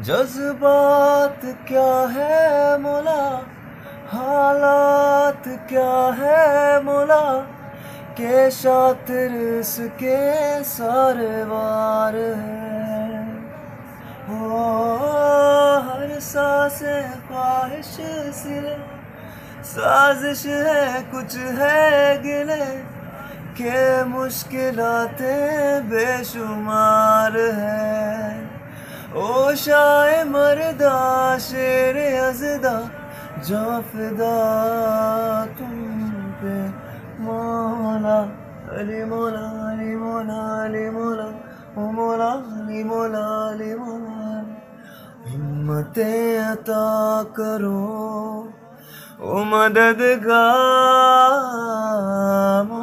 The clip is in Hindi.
जज्बात क्या है मौला, हालात क्या है मौला, के शातिर इसके सारे वार है। ओ हर सांसे ख्वाहिश सिले, साजिश है कुछ है गिले, के मुश्किलातें बेशुमार है। ओ शाए मर्दा शेर अज़दा, जां फिदा तुम पे मौला। अली मौला अली मौला अली मौला, ओ मौला अली मौला अली मौला। हिम्मतें अता करो ओ मददगार।